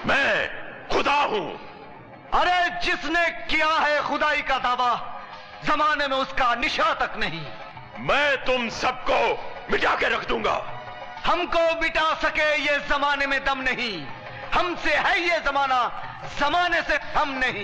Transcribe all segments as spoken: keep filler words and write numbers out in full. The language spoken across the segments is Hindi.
मैं खुदा हूं। अरे जिसने किया है खुदाई का दावा, जमाने में उसका निशा तक नहीं। मैं तुम सबको मिटा के रख दूंगा। हमको मिटा सके ये जमाने में दम नहीं। हमसे है ये जमाना, जमाने से हम नहीं।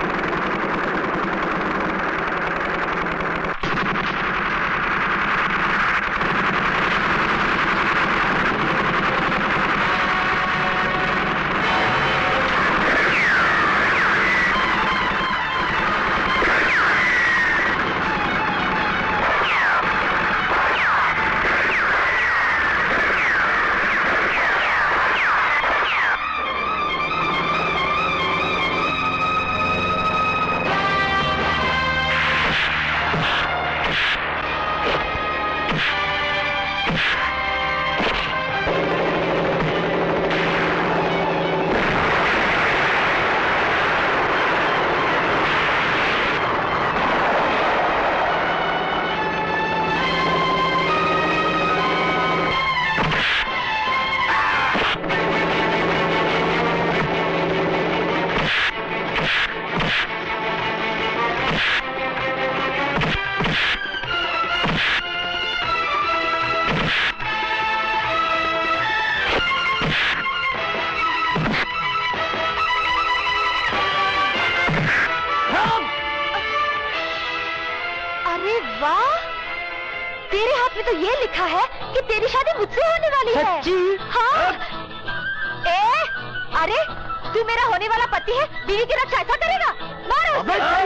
तो ये लिखा है कि तेरी शादी मुझसे होने वाली है। सच्ची? हाँ। ए, अरे तू मेरा होने वाला पति है, बीवी की रक्षा ऐसा करेगा? मारो।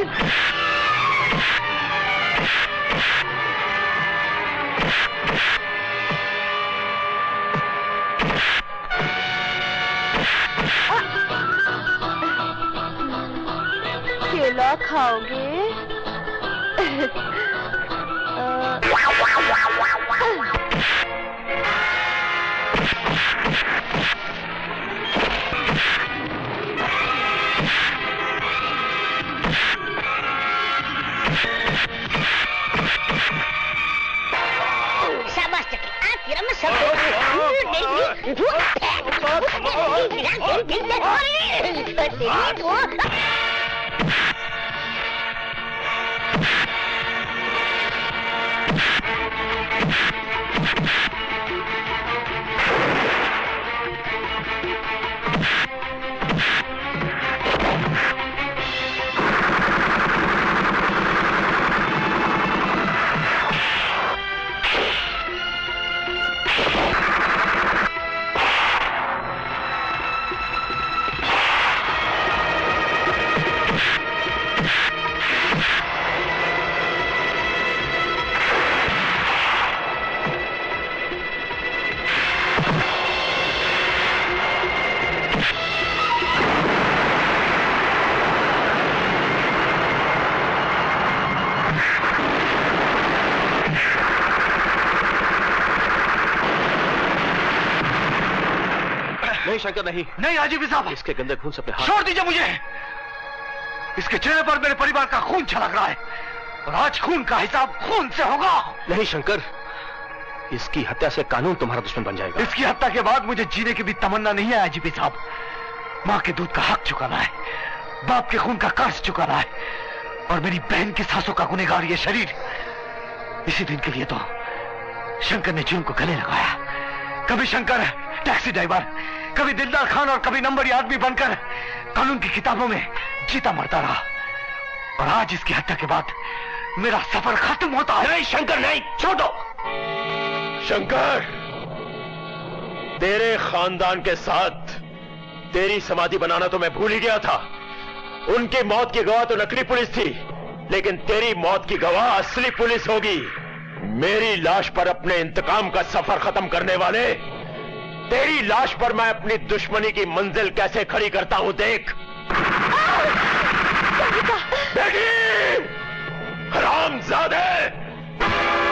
केला खाओगे? शाबाश चकी, आ तेरा मैं सब नहीं शंकर नहीं। नहीं आजीबी साहब, इसके गंदे खून से अपने हाथ छोड़ दीजिए मुझे। इसके चेहरे पर मेरे परिवार का खून छलक रहा है और आज खून का हिसाब खून से होगा। नहीं शंकर, इसकी हत्या से कानून तुम्हारा दुश्मन बन जाएगा। इसकी हत्या के बाद मुझे जीने की भी तमन्ना नहीं है आजीबी साहब। माँ के दूध का हक चुकाना है, बाप के खून का कर्ज चुकाना है और मेरी बहन की सांसों का गुनहगार ये शरीर। इसी दिन के लिए तो शंकर ने जून को गले लगाया। कभी शंकर टैक्सी ड्राइवर, कभी दिलदार खान और कभी नंबरी आदमी बनकर कानून की किताबों में जीता मरता रहा और आज इसकी हत्या के बाद मेरा सफर खत्म होता है। नहीं शंकर नहीं, छोड़ो। शंकर, तेरे खानदान के साथ तेरी समाधि बनाना तो मैं भूल ही गया था। उनकी मौत की गवाह तो नकली पुलिस थी, लेकिन तेरी मौत की गवाह असली पुलिस होगी। मेरी लाश पर अपने इंतकाम का सफर खत्म करने वाले, तेरी लाश पर मैं अपनी दुश्मनी की मंजिल कैसे खड़ी करता हूं देख। बेटी, हरामजादे!